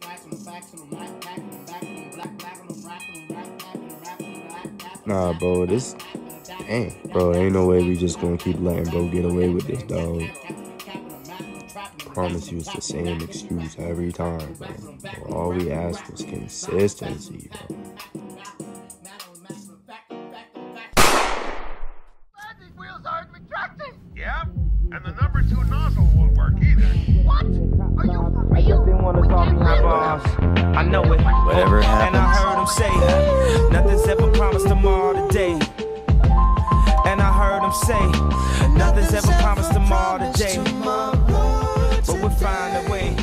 Nah, bro, this, dang, bro, ain't no way we just gonna keep letting bro get away with this, dog. Promise you it's the same excuse every time, bro. All we asked was consistency, bro. Landing wheels aren't retracting! Yeah, and the number 2 nozzle won't work either. What? Are you for real? They want us all behind bars. I know it. Whatever happens. And I heard him say, nothing's ever promised tomorrow today. And I heard him say, nothing's ever promised tomorrow today. But we'll find a way.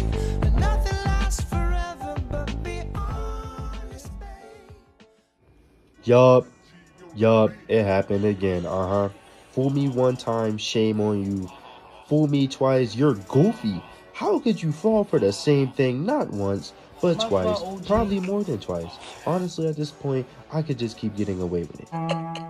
Yup, it happened again, Fool me one time, shame on you. Fool me twice, you're goofy. How could you fall for the same thing not once, but twice? Probably more than twice. Honestly, at this point, I could just keep getting away with it.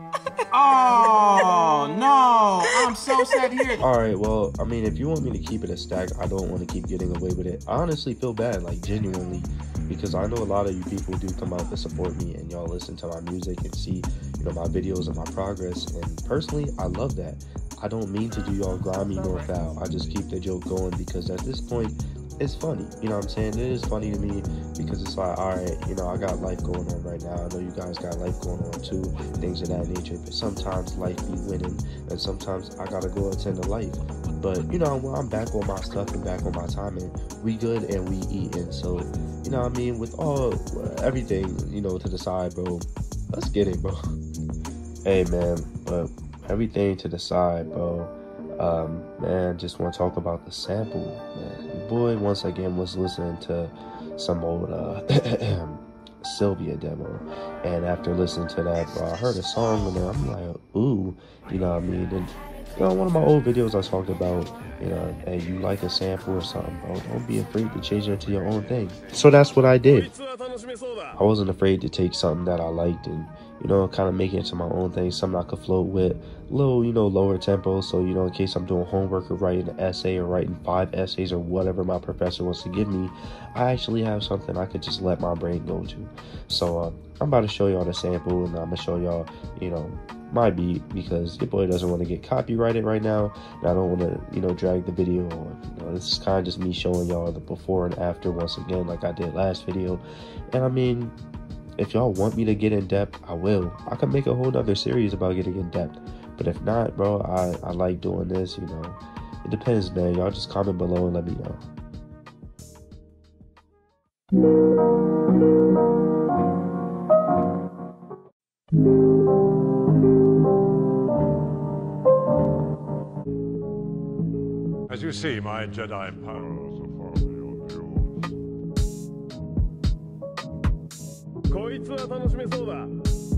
Oh, no. I'm so sad here. Alright, well, I mean, if you want me to keep it a stack, I don't want to keep getting away with it. I honestly feel bad, like, genuinely, because I know a lot of you people do come out to support me, and y'all listen to my music and see, you know, my videos and my progress, and personally, I love that. I don't mean to do y'all grimy nor foul. I just keep the joke going because at this point, it's funny. You know what I'm saying? It is funny to me because it's like, all right, you know, I got life going on right now. I know you guys got life going on too, things of that nature. But sometimes life be winning, and sometimes I gotta go attend to life. But you know, when I'm back on my stuff and back on my timing, we good and we eating. So you know what I mean? With all everything, you know, to the side, bro. Let's get it, bro. Hey man, but everything to the side, bro. Man, just want to talk about the sample, man. Your boy once again was listening to some old Sylvia demo, and after listening to that, bro, I heard a song and I'm like, ooh, you know what I mean? And you know, one of my old videos I talked about, you know, hey, you like a sample or something, bro, don't be afraid to change it into your own thing. So that's what I did. I wasn't afraid to take something that I liked and, you know, kind of make it into my own thing, something I could float with, little, you know, lower tempo. So, you know, in case I'm doing homework or writing an essay or writing 5 essays or whatever my professor wants to give me, I actually have something I could just let my brain go to. So I'm about to show y'all the sample, and I'm gonna show y'all, you know, my beat, because your boy doesn't want to get copyrighted right now, and I don't want to, you know, drag the video on. You know, this is kind of just me showing y'all the before and after once again, like I did last video. And I mean, if y'all want me to get in depth, I will. I can make a whole nother series about getting in depth. But if not, bro, I like doing this, you know. It depends, man. Y'all just comment below and let me know. As you see, my Jedi powers are far beyond yours. こいつは楽しめそうだ。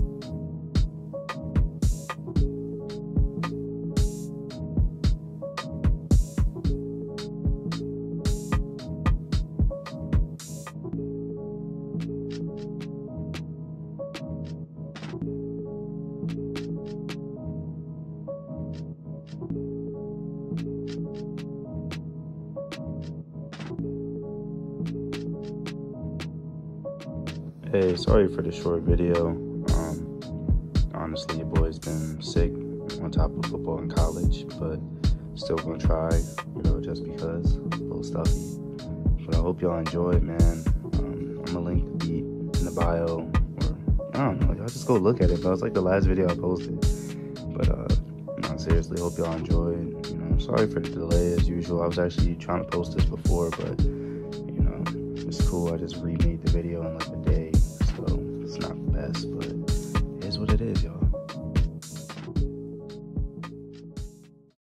Hey, sorry for the short video. Honestly, your boy's been sick on top of football in college, but still gonna try, you know, just because, a little stuffy. But I hope y'all enjoy it, man. I'm gonna link the beat in the bio, or I don't know, y'all just go look at it. But it's like the last video I posted. But no, seriously, hope y'all enjoy it. You know, sorry for the delay as usual. I was actually trying to post this before, but you know, it's cool. I just remade the video in like a day.